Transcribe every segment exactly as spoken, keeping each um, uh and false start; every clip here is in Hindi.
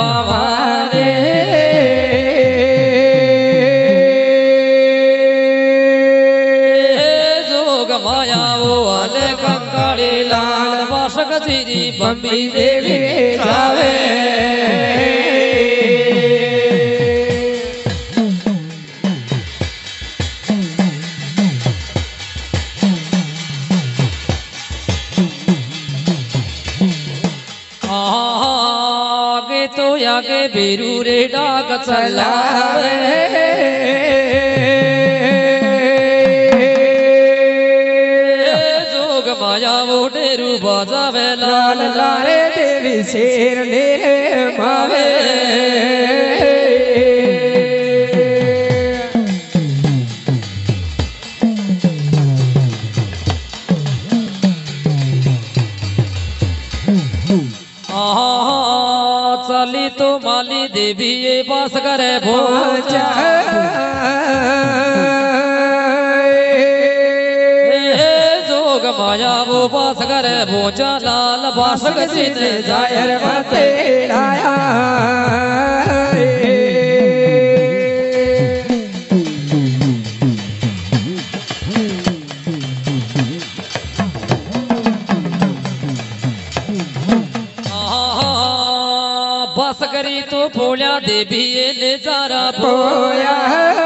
बाबा रे जोग माया वो वाले कंकाड़ी लाल बासक सीरी बम्बी देवी जावे आगे बेरू रे डाक चलावे जोग माया वो डेरू बजावे लाल लारे देवी शेर ने मावे चली तो माली देवी ये बास करे भोजा जोग माया वो बास करे भोजा लाल बासक सीने जायर मते आया बस करी तो बोलिया देवी ये नजारा बोया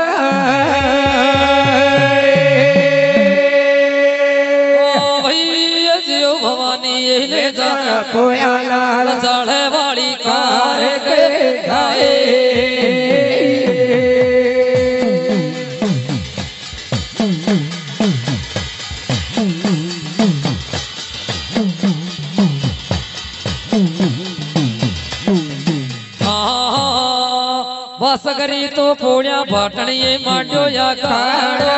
भैया जियो भवानी ये नजारा बोया लाल चढ़े वाली कार के गाए बस करी तो पोड़िया बाटणिए मांडो या खाड़ा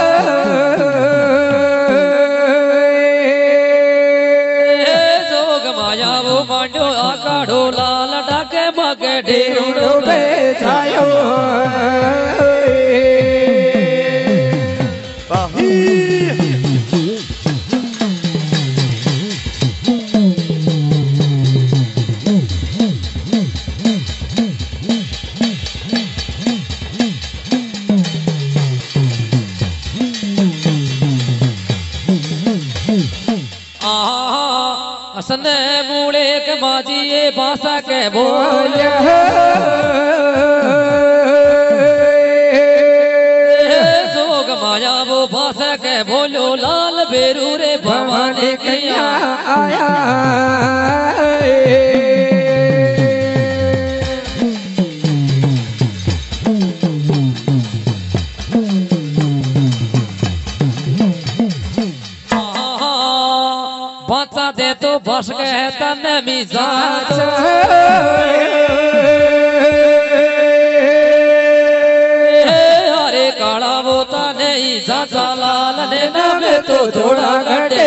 जोग माया वो मांडो आकाड़ो लाल डाके मगे ढेरों पे छायो सने मूले के बाजी ये बासा के बोलिया जोग माया वो बासा के बोलो लाल बेरू रे भवानी किया आया बाचा दे तो बस गए तने मिजाज अरे काला वो तने जाजा लाल ने नामे तो थोड़ा घटे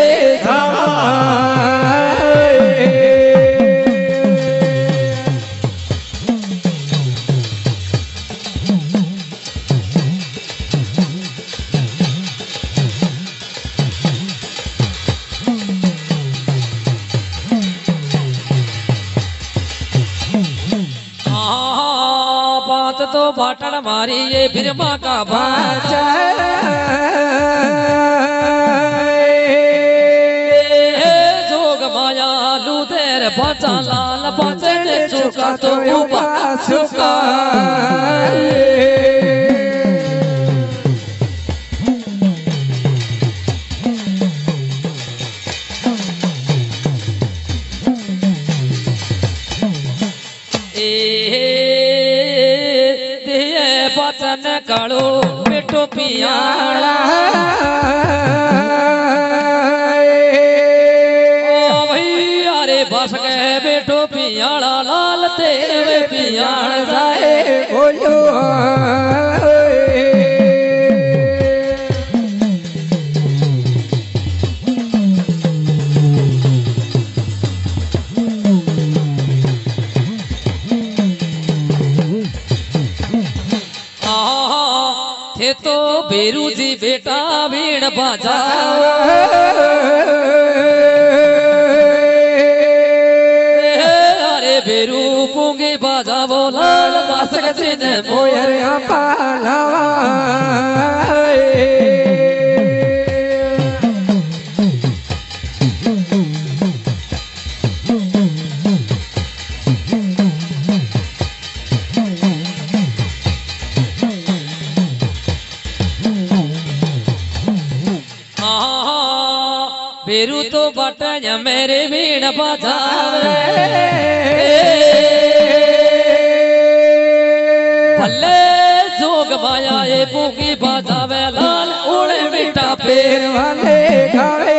तो बाटन मारी ये बिरमा का बाचा जोग माया लूदेर बचा लाल बचे ने चुका तो ऊपा चुका बचन कालो मिठो पियाला ओ भैया रे बस गए बेटो पियाला लाल तेरे पियाल जाए बोलो तो बेरू जी बेटा बीण बाजा अरे बेरू पूंगी बाजा बेरू तो बटया मेरे बीण बजावे भले जोग माया ये पूकी बजावे लाल उड़े बेटा पेर वाले गावे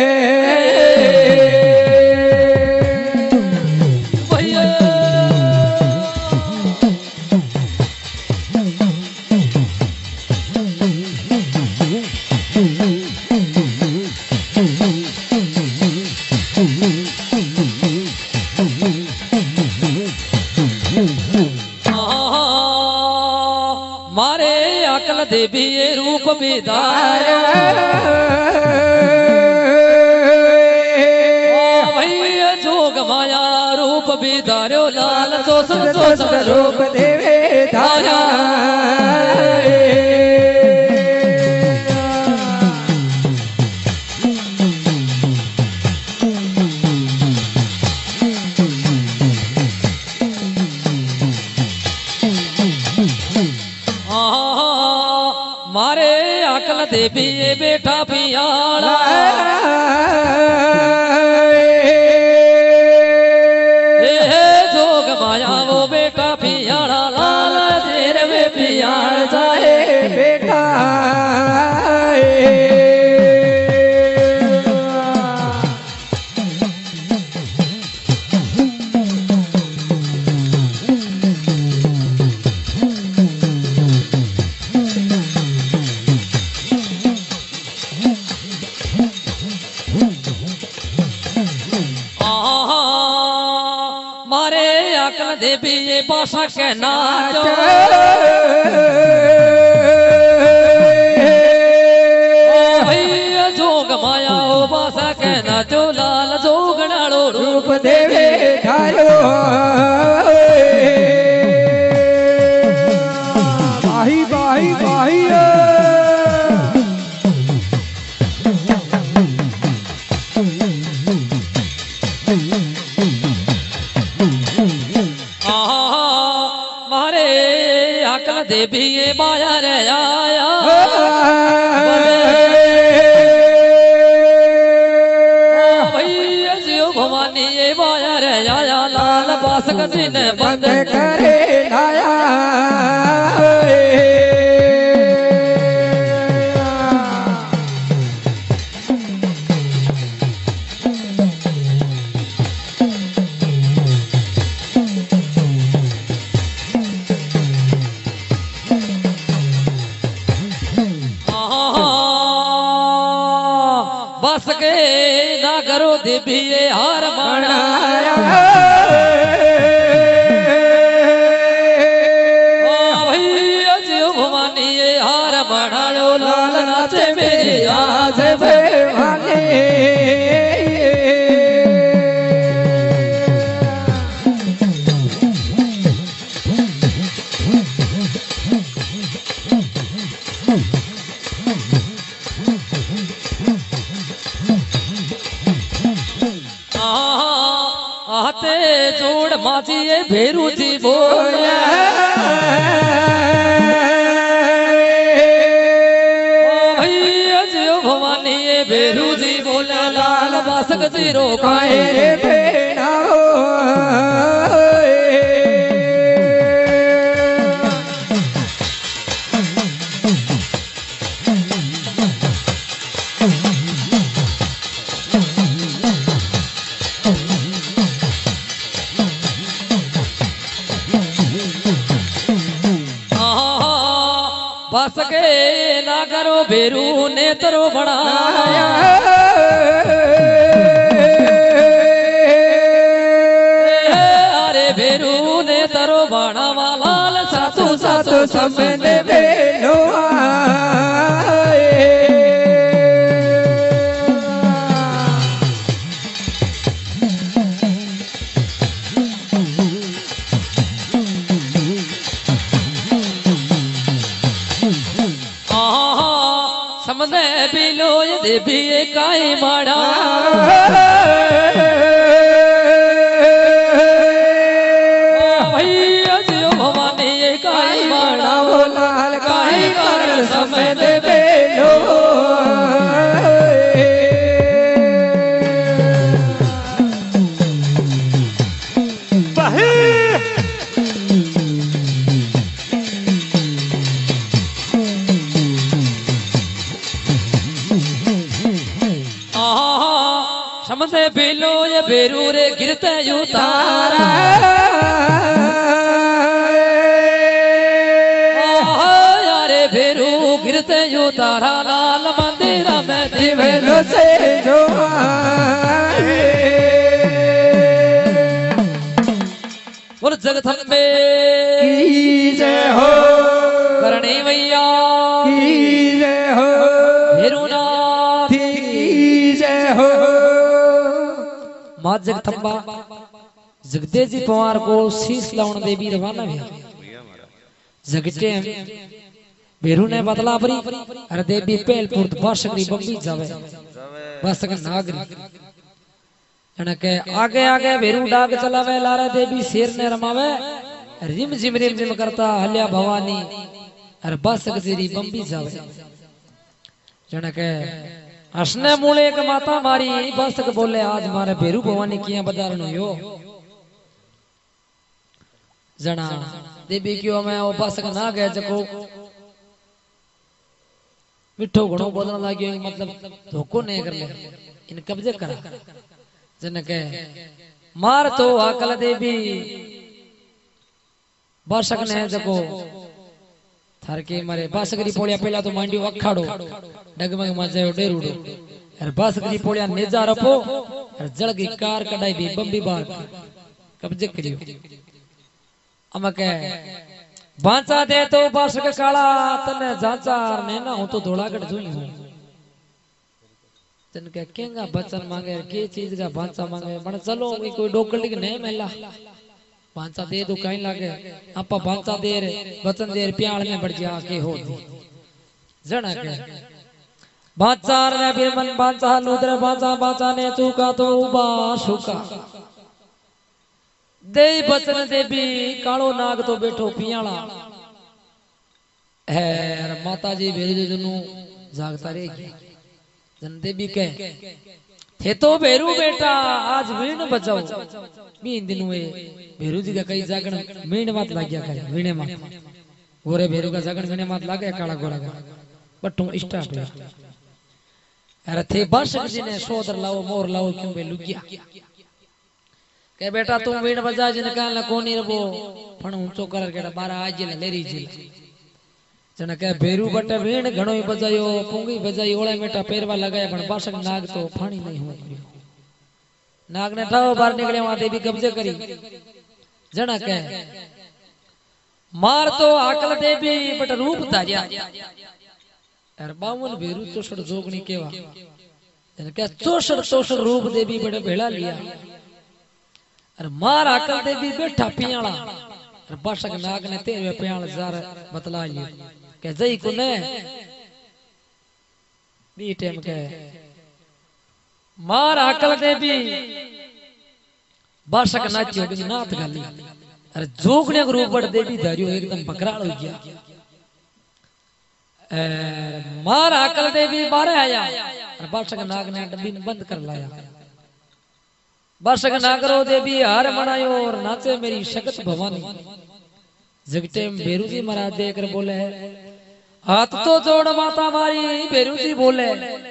देवी ये रूप बिदार भैया जोग माया रूप बिदारो लाल तो सब रूप देवे धारा देवी ये बेटा पियाला जोग माया वो बेटा पियाला लाल देर में पियाल जाए बेटा देवी ये पाशा के नाच भैया जोग माया ओ पाशा के नाचो लाल जोगनाड़ो रूप देवे धारो भाई भाई भाई देवी ये माया रे आया भैया शिव भवानी ये माया रे आया लाल बासक दिन बंद करे लाया बस के ना करो देवी ये हार माया भैया शिव भवानी ये हार माड़ो लाल नाचे मेरी आज भागे आते जोड़ माजी ये भेरू जी बोले भैया जियो भवानी ये भेरू जी बोले लाल बासक जी रोकाए बेड़ा बस के ना करो बेरू ने तरो बढ़ाया अरे बेरू ने तरो बढ़ावा लाल सासू सासू सबने बेलो समझे बिलो देवी काई माड़ा भैया जियो भवानी काई माड़ा वो लाल काई कर समय दे बेलो समझे बेलो ये बेरू रे गिरते उतारा यारे बेरू गिरते उतारा लाल मंदिर में दिवेलो से जो बोल जगदम्बे की जय हो करणी मैया की जय हो भैरवनाथ की जय हो। मां जगदम्बा जगदे जी पवार को शीश लाउन देवी रवाना भैया जगटे भैरू ने बदला भरी अरे देवी पेलपुर बासकरी बम्बी जावे बासक नागरी के आगे आगे भैरू डाग चलावे लारा देवी शेर ने रमावे रिम झिम रिम झिम करता हल्या भवानी अरे बासक जीरी बम्बी जावे जण के हसने मूले एक माता मारी बासक बोले आज मारे भैरू भवानी किया बदारनो यो जना देवी क्यों मैं वो बासक ना गए जको मिठो घणो बोलने लाग्यो मतलब धोखो नहीं कर ले इन कब्जे करा जन के मार तो आकल देवी बासक ने जको थार के मारे बासकरी पोलिया पहला तो मांडियो अखाड़ो डगमग मजायो डेरूडो अरे बासकरी पोलिया नेजा रपो अरे जळगी कार कढाई भी बम्बी बार कब्जे करियो अमके बांचा दे तो बासक काला तने जाचार ने ना हूं तो धोलागढ़ जोई हूं तन के केंगा बचन मांगे के चीज का बांचा मांगे मन चलो कोई डोकली के नहीं मेला बांचा दे दो कहीं लागे आपा बांचा दे रे बचन दे प्याल में बढ़ जा के हो जना के बांचार ने भी मन बांचा लूदर बांचा बांचा ने चूका तो उबा सुका दे बचन देवी कालो नाग तो बैठो पियाला है माता जी भेरू जनु जागता रहेगी जन देवी के थे तो भेरू बेटा आज वीण बजाओ बीन दिन हुए भेरू जी का कई जागण मीण मात लाग गया करे वीणे मात गोरे भेरू का जागण वीणे मात लागे काला गोरा का बटू स्टार्ट हुआ अरे थे बासक जी ने सोदर लाओ मोर लाओ क्यों बे लुगिया के बेटा तुम वीण बजा जिन काल कोनी रबो पण ऊंचो कर के बारा आज ने लेरी जी जन के भेरू बटे वीण घणो बजायो पुंगी बजाई ओळे मेटा पेरवा लगाया पण बासक नाग तो फाणी नहीं हो नाग ने ठाव बाहर निकले वहां देवी कब्जे करी जन के मार तो आकल देवी बट रूप धार्या यार बावन भेरू चोसड़ जोगनी केवा जन के चोसड़ चोसड़ रूप देवी बड़े भेड़ा लिया अरे मार आकल देवी बैठा पियाला अरे बासक नाग ने तेरे पियाल जार बतला लियो के जई को ने बी टाइम के मार आकल देवी बासक नाचियो कि नाथ गाली अरे जोगने रूप बड़ देवी धारियो एकदम बकराल हो गया मार आकल देवी बारे आया अरे बासक नाग ने डब्बी बंद कर लाया बासक नागरो देवी हार मनायो और नाचे मेरी शगत भवानी जगटे भेरू जी महाराज देखकर बोले हाथ तो जोड़ माता मारी भेरू जी बोले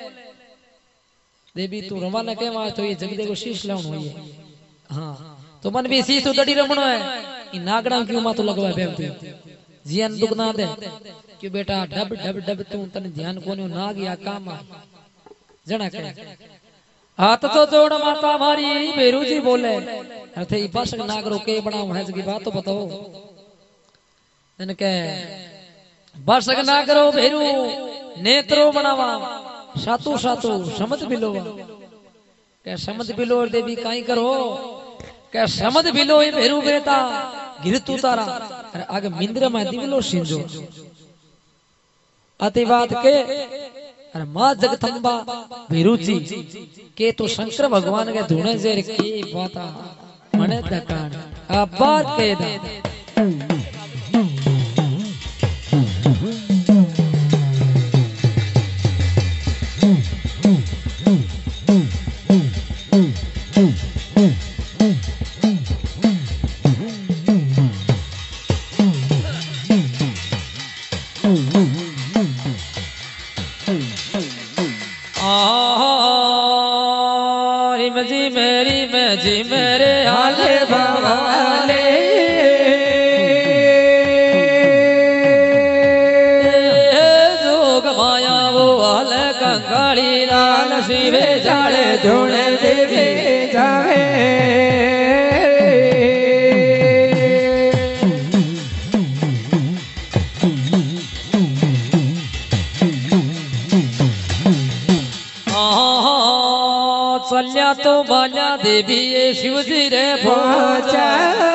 देवी तू रवाना के वहां तो ये जगदे को शीश लाउन हुई है हाँ तो मन भी शीश उदड़ी रमणो है इन नागड़ा क्यों मातो लगवा बेम तू जियान दुख ना दे क्यों बेटा डब डब डब तू तने ध्यान कोने नाग या काम जना के हाथ तो जोड़ माता मारी भेरू जी बोले अरे बासक नागरो के बनाओ है की बात तो बताओ इनके बासक नागरो भेरू नेत्रो बनावा सातु सातु समझ बिलोवा के समझ बिलो देवी काई करो के समझ बिलो ये भेरू बेटा गिरतु तारा अरे आगे मिंद्र में दिवलो सिंजो अति बात के अरे मां जगदम्बा भेरू जी के तो शंकर भगवान के धुने जेर की बाता मने दकान अब बात के दा रिम जी मेरी में जी मेरे हाले बावाले जोग माया वो हाल कंगाली लाल शिवे जाले जोड़े देवी जावे चल्या तो बाल्या देवी ये शिव जी रे पहुंचा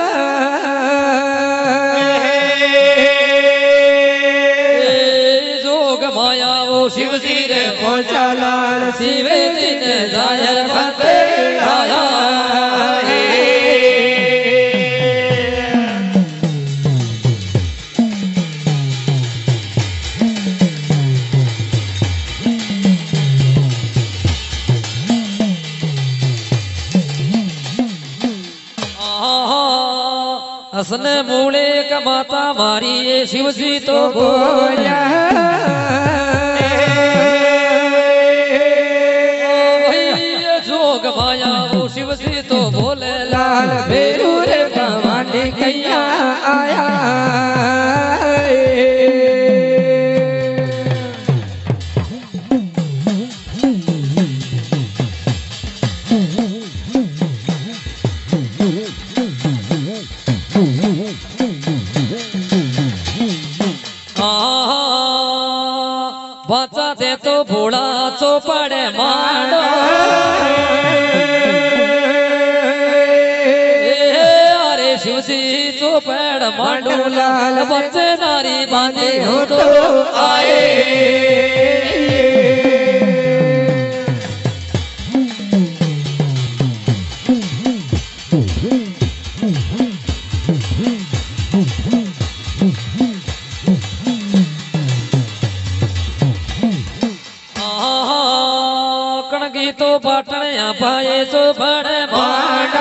जोग माया वो शिव जी रे पहुंचा लाल शिवे जी ने जायर फते आया हसने मूले का माता मारी ये शिव जी तो बोला जोग माया वो शिव जी तो बोले लाल भेरू रे भवानी कैया आया बचा दे तो भोला चौपड़े मारो अरे शिव जी चौपड़ मांडू लाल बच्चे नारी बांधे हो तो आए कणगी तो बाटने पाए तो बड़े मांडा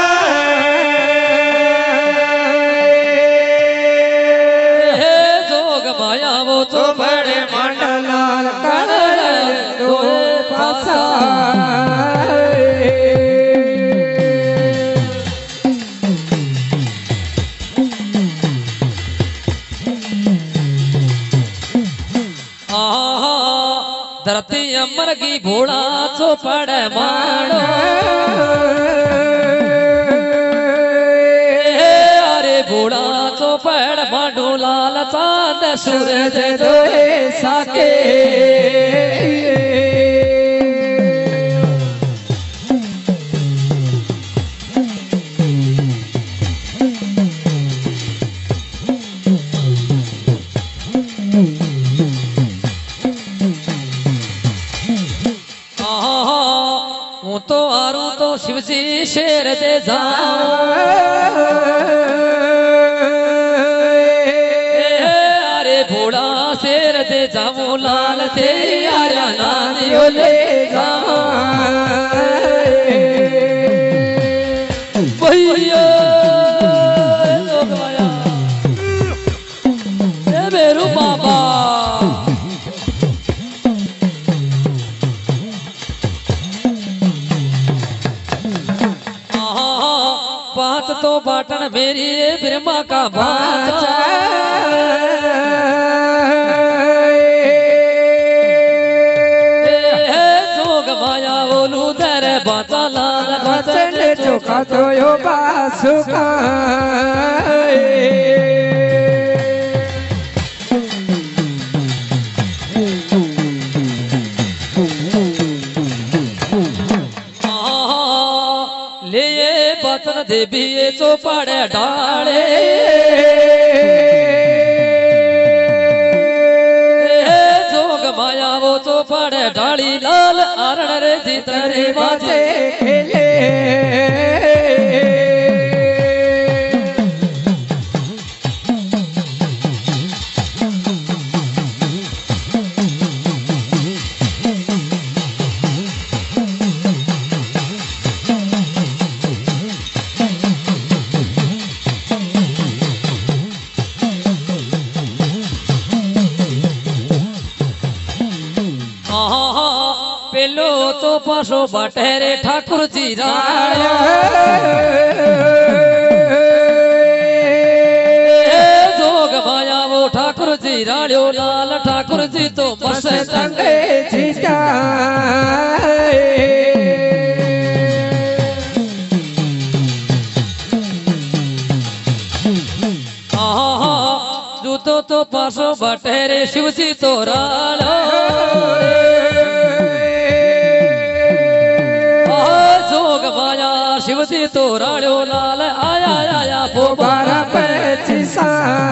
जोग माया वो तो बड़े मांडा लाल दो पासा धरती अमर की भोला चौपड़ मारो अरे भोला चौपड़ मांडू लाल चांद सूरज दोए साके तो आरू तो शिव जी शेर दे जाओ अरे भोला शेर दे जाओ लाल तेरी आया नानियो ले जाओ भैया मेरू बाबा बात तो बाटन मेरी ब्रह्मा का बाचा जोग माया ओलू दर बाचा लाल बचन चोखा तो यो बासुका बचन देवी तो पड़े डाले जोग माया वो तो पड़े डाली लाल आरण रे जीतरे बाजे खेले पेलो तो पासो बटेरे ठाकुर जी राया जोग माया वो ठाकुर जी राड़ो लाल ठाकुर जी तो मस्तंग जीता तो तो पासो बटेरे शिवजी तो रालो जोग माया शिवजी तो रालो लाल आया आया बारा पचिसा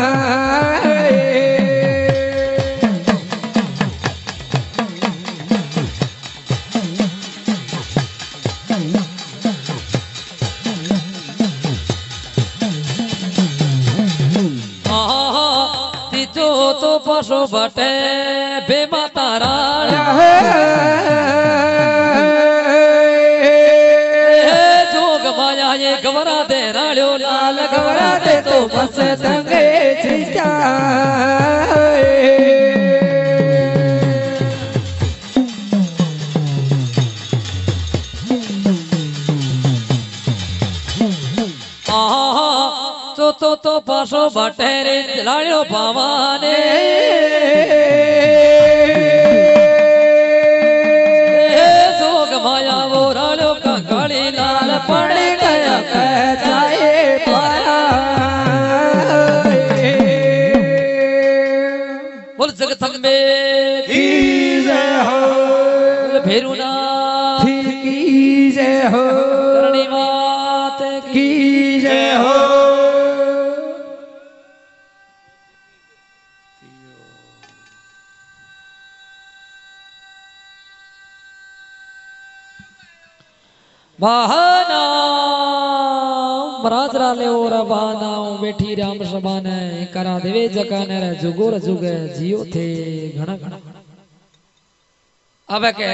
तो पासो बटे बे माता राणा जोग माया ये गवरा दे राड़ो लाल गवरा दे तो बस दंगे जीता तो तो तो पासो बटेरे लाड़ो पावाने जोग माया वो राड़ो कंकाली लाल पड़ गया जाए पाया बोल जगत में की जय हो भेरुना की जय हो करणी मात की जय हो बहाना मराज राले और बहाना बैठी राम सभान करा देवे जकान रे जुगोर जुगे जियो थे घना घना अब के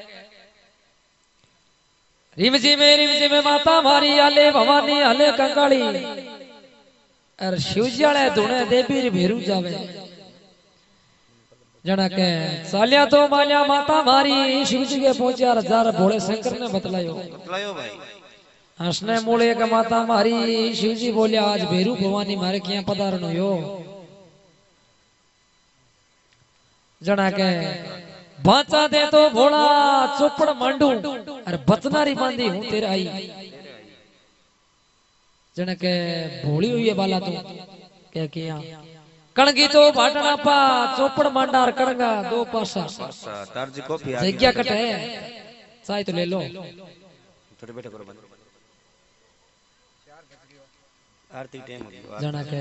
रिमजी में रिमजी में माता मारी आले भवानी आले कंकाली और शिवजाले धुने देवी भेरू जावे जना के सालिया तो मालिया माता मारी शिवजी के पहुंचा हजार भोले शंकर ने बतलायो बतलायो भाई हंसने मूले के माता मारी शिवजी बोलिया आज भेरू भवानी मारे किया पधारनो यो जना के बाचा दे तो भोला चोपड़ मांडू अरे बचनारी बांधी हूं तेरे आई जना के भोली हुई है बाला तू क्या किया कणगी तो भाटना पा चोपड़ मांडार कणगा दो पासा तारजी कॉफी आ जग्या कटे चाय तो ले लो थोड़े बैठे करो बंद आरती टाइम हो गया जना के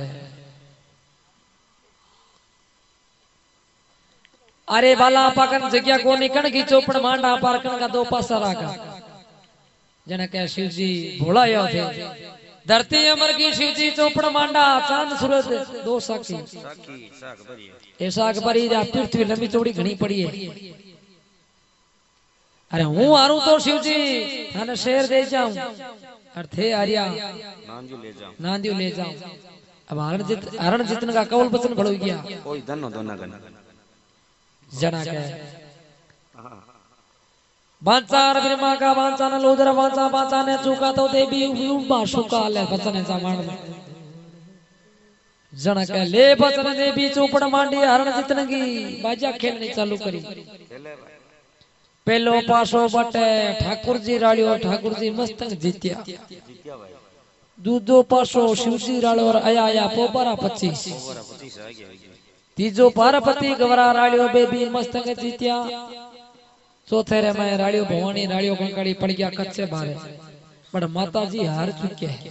अरे बाला पाकन जग्या को निकण की चोपड़ मांडा पार कणगा दो पासा राखा जना के शिवजी भोला यो थे धरती अमर की शिवजी चोपड़ मांडा चांद सूरज दो साक्षी साकी साग भरी ऐसा अकबरी जा पृथ्वी लंबी चौड़ी घनी पड़ी है अरे हूं आरू तो शिवजी थाने शेर दे जाऊं और थे आर्या नांजू ले जाऊं नांदियो ले जाऊं अब हरण जित हरण जितन का कौल बचन भड़ो गया कोई धनो दोना गन जना के बांचार ब्रह्मा का बांचा न लोदर बांचा बांचा ने चूका तो देवी उबा शुका ले बचने सामान जना के ले बचन देवी चोपड़ मांडी हरण जितन की बाजा खेलनी चालू करी पहलो पासो बटे ठाकुर जी राड़ियो ठाकुर जी मस्तंग जीत्या जीत्या भाई दूधो पासो शिवजी राड़ो और आया आया पोपरा पच्चीस ओरा पच्चीस आ गया तीजो पार्वती गवरा राड़ियो बेबी मस्तंग जीत्या चौथे रे मैं राड़ियो भवानी राड़ियो कंकड़ी पड़ गया कच्चे बारे पर माता जी हार चुके हैं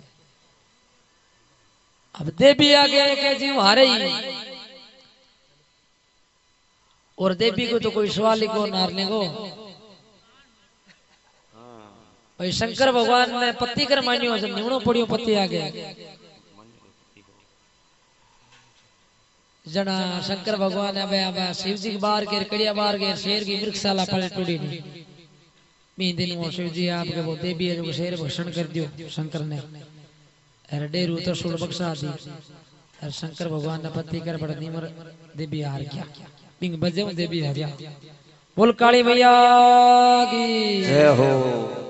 अब देवी आ गया के जीव हारे ही और देवी को तो कोई सवाल ही को नारने को भाई शंकर भगवान ने पति कर मानियो जब निवणो पड़ियो पति आ गया जना शंकर भगवान अब अब शिव जी के बाहर के कड़िया बाहर के शेर की वृक्षशाला पड़े टूटी नहीं तीन दिन में शिव जी आपके वो देवी है जो शेर भक्षण कर दियो शंकर ने अरे डेरू तो सुर बख्शा दी अरे शंकर भगवान ने पति कर बड़ा निमर देवी हार गया पिंग बजे देवी हारिया बोल काली मैया की जय हो।